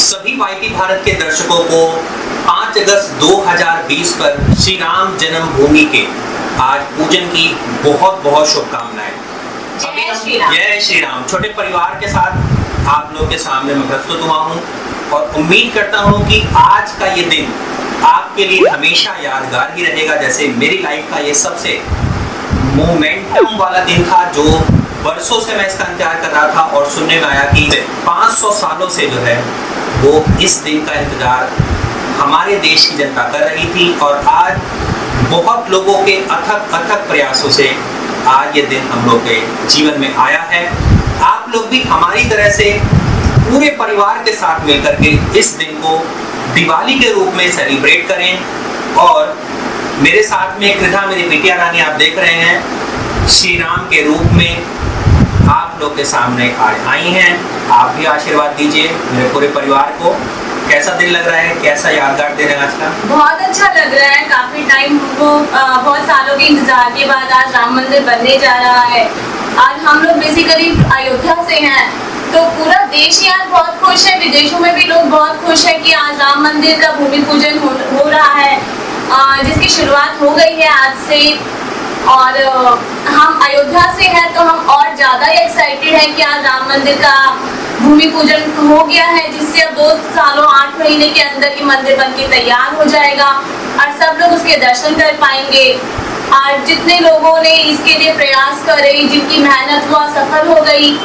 सभी वाईटी भारत के दर्शकों को 5 अगस्त 2020 पर श्री राम जन्मभूमि के आज पूजन की बहुत बहुत शुभकामनाएं। जय श्री राम। छोटे परिवार के साथ आप लोग के सामने मैं प्रस्तुत हुआ हूँ और उम्मीद करता हूँ कि आज का ये दिन आपके लिए हमेशा यादगार ही रहेगा। जैसे मेरी लाइफ का ये सबसे मोमेंटम वाला दिन था, जो वर्षों से मैं इसका इंतजार कर रहा था और सुनने में आया कि 500 सालों से जो है वो इस दिन का इंतजार हमारे देश की जनता कर रही थी। और आज बहुत लोगों के अथक प्रयासों से आज ये दिन हम लोग के जीवन में आया है। आप लोग भी हमारी तरह से पूरे परिवार के साथ मिलकर के इस दिन को दिवाली के रूप में सेलिब्रेट करें। और मेरे साथ में कृथा मेरी बिटिया रानी आप देख रहे हैं, श्री राम के रूप में आप लोग के सामने आज आई हैं। आप भी आशीर्वाद दीजिए मेरे पूरे परिवार को। कैसा दिन लग रहा है, कैसा यादगार दिन है आज का? बहुत अच्छा लग रहा है। काफी टाइम को बहुत सालों के इंतजार के बाद आज राम मंदिर बनने जा रहा है। आज हम लोग बेसिकली अयोध्या से हैं, तो पूरा देश ही आज बहुत खुश है। विदेशों में भी लोग बहुत खुश है कि आज राम मंदिर का भूमि पूजन हो रहा है, जिसकी शुरुआत हो गई है आज से। और हम अयोध्या से हैं तो हम और ज़्यादा ही एक्साइटेड हैं कि आज राम मंदिर का भूमि पूजन हो गया है, जिससे अब 2 सालों 8 महीने के अंदर ही मंदिर बनके तैयार हो जाएगा और सब लोग उसके दर्शन कर पाएंगे। और जितने लोगों ने इसके लिए प्रयास करे, जिनकी मेहनत हुआ सफल हो गई,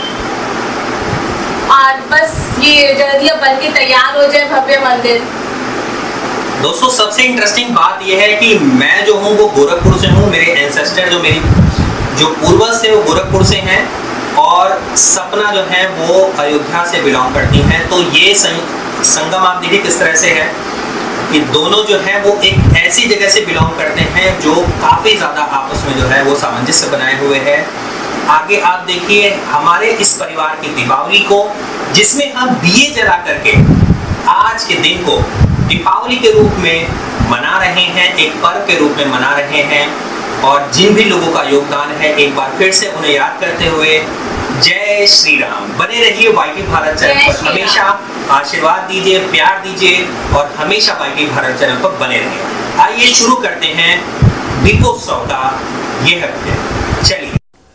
और बस ये जल्दी बनके तैयार हो जाए भव्य मंदिर। दोस्तों सबसे इंटरेस्टिंग बात यह है कि मैं जो हूँ वो गोरखपुर से हूँ। मेरे एंसेस्टर जो पूर्वज थे वो गोरखपुर से हैं और सपना जो है वो अयोध्या से बिलोंग करती हैं। तो ये संगम आप देखिए किस तरह से है कि दोनों जो है वो एक ऐसी जगह से बिलोंग करते हैं जो काफ़ी ज़्यादा आपस में जो है वो सामंजस्य बनाए हुए है। आगे आप देखिए हमारे इस परिवार की दीपावली को, जिसमें हम दिए जला करके आज के दिन को दीपावली के रूप में मना रहे हैं, एक पर्व के रूप में मना रहे हैं। और जिन भी लोगों का योगदान है एक बार फिर से उन्हें याद करते हुए जय श्री राम। बने रहिए वाईटी भारत चैनल पर, हमेशा आशीर्वाद दीजिए, प्यार दीजिए और हमेशा वाईटी भारत चैनल पर बने रहिए। आइए शुरू करते हैं दीपोत्सव का ये हफ्ते। चलिए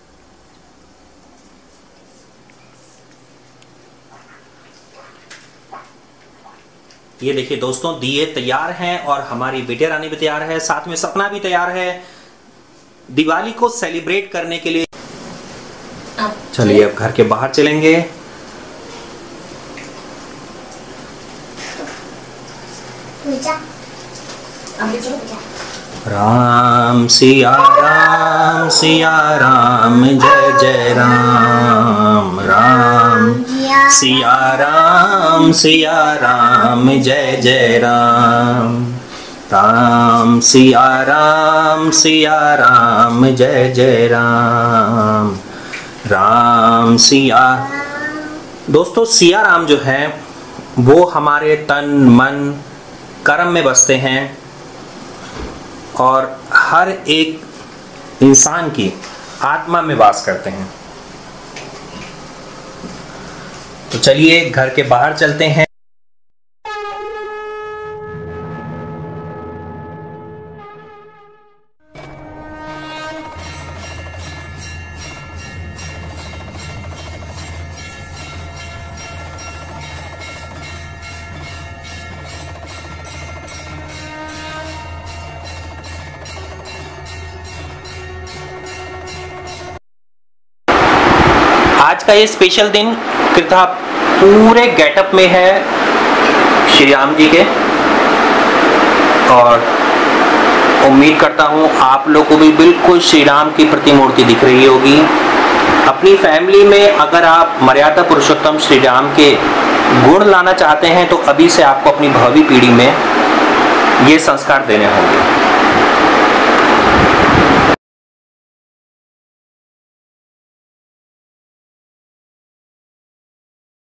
ये देखिए दोस्तों, दिए तैयार हैं और हमारी बिटिया रानी भी तैयार है, साथ में सपना भी तैयार है दिवाली को सेलिब्रेट करने के लिए। चलिए अब घर के बाहर चलेंगे। राम सिया राम जय जय राम। राम सिया राम जय जय राम। राम सिया राम जय जय राम। राम सिया। दोस्तों सिया राम जो है वो हमारे तन मन कर्म में बसते हैं और हर एक इंसान की आत्मा में वास करते हैं। तो चलिए घर के बाहर चलते हैं। आज का ये स्पेशल दिन कृथा पूरे गेटअप में है श्री राम जी के, और उम्मीद करता हूँ आप लोग को भी बिल्कुल श्री राम की प्रतिमूर्ति दिख रही होगी। अपनी फैमिली में अगर आप मर्यादा पुरुषोत्तम श्री राम के गुण लाना चाहते हैं तो अभी से आपको अपनी भावी पीढ़ी में ये संस्कार देने होंगे।